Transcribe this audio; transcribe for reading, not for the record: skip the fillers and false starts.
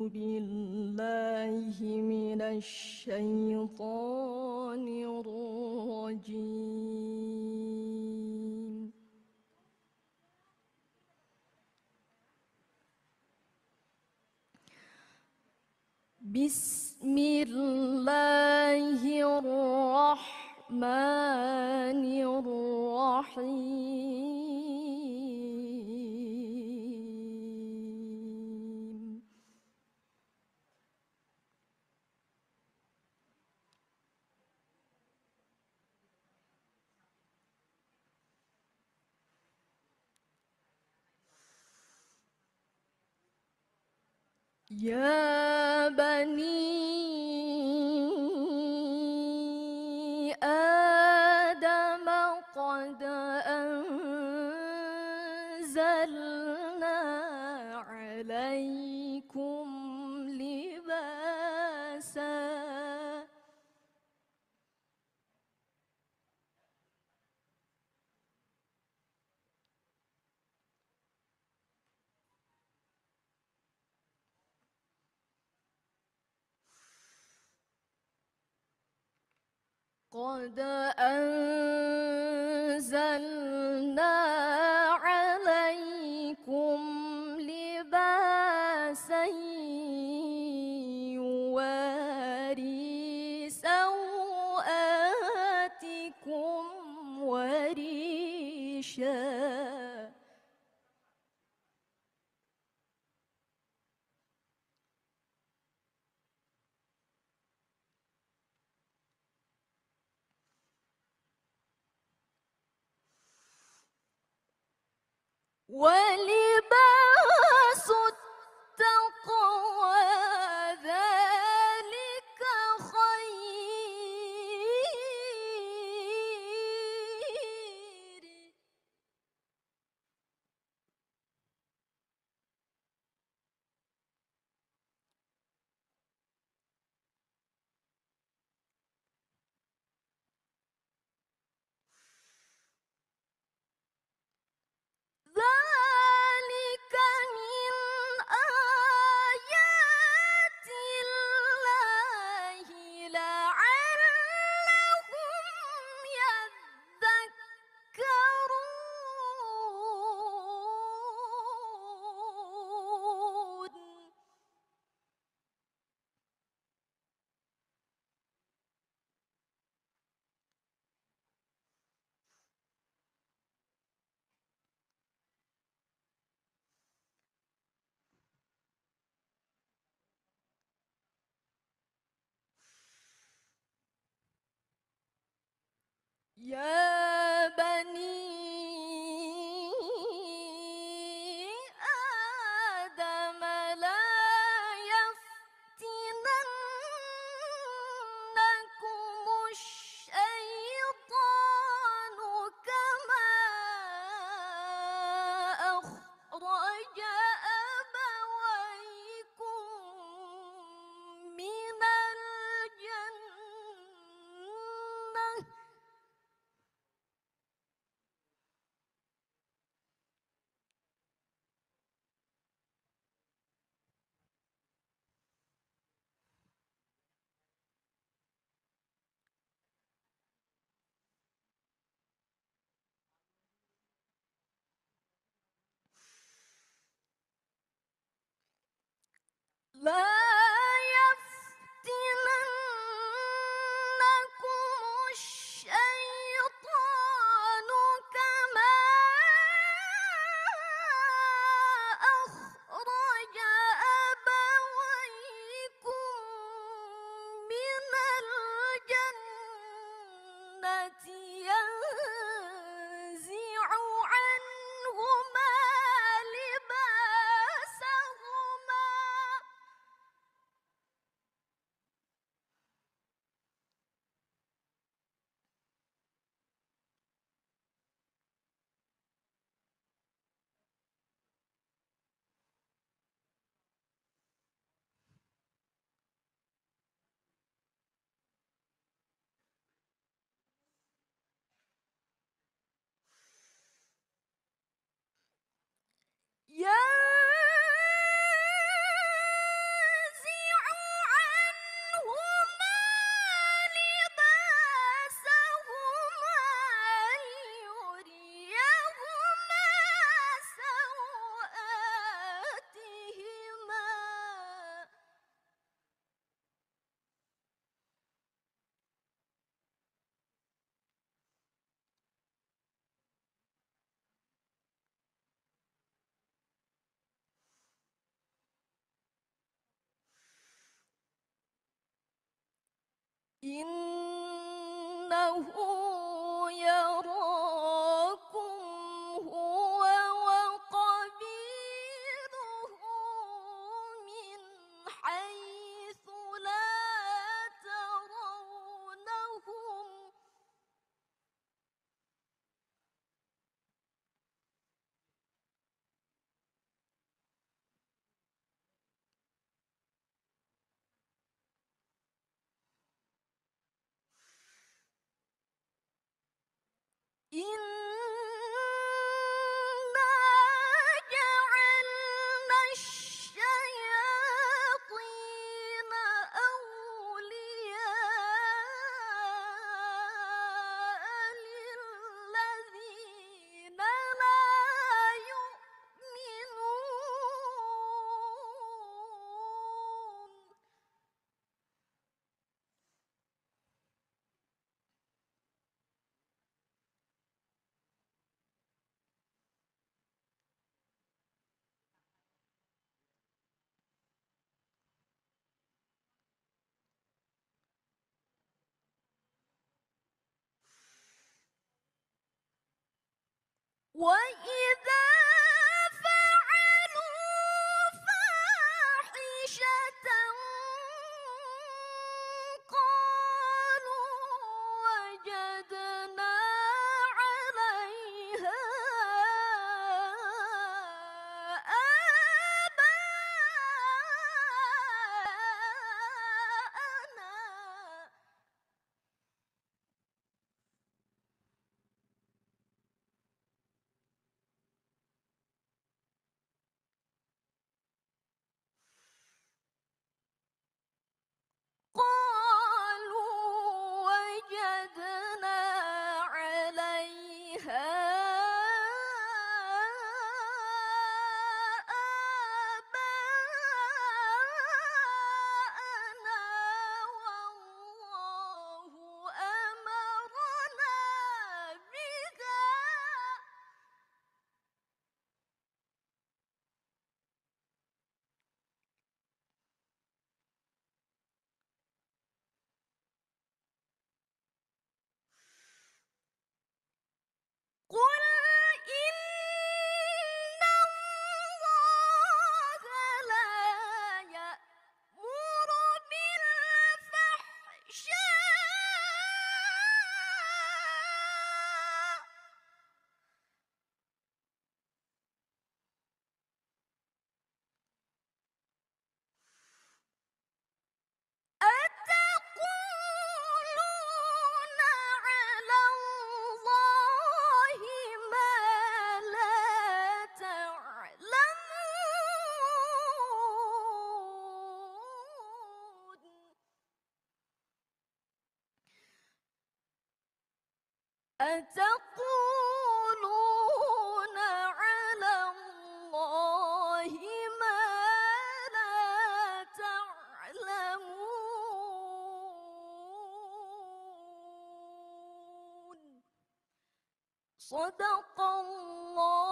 بالله من الشيطان الرجيم. بسم الله الرحمن الرحيم. يا بني آدم قد أنزلنا عليكم لباسا قد أنزلنا عليكم لباسا يواري سوآتكم وريشا ولباس التقوى ذلك خير. ذلك من آيات الله لعلهم يذكرون. يا بني آدم لا يفتننكم الشيطان كما أخرج أبويكم من الجنة لا يفتننكم الشيطان كما أخرج أبويكم من الجنة ينزع عنهما لباسهما إنه يراكم هو وقبيله من حيث لا ترونهم إنا جعلنا الشياطين أولياء للذين لا يؤمنون وإذا فعلوا فاحشة قالوا وجدنا عليها آباءنا قالوا وجدنا عليها آباءنا والله أمرنا بها قل إن الله لا يأمر بالفحشاء أتقولون على الله ما لا تعلمون أتقولون على الله ما لا تعلمون صدق الله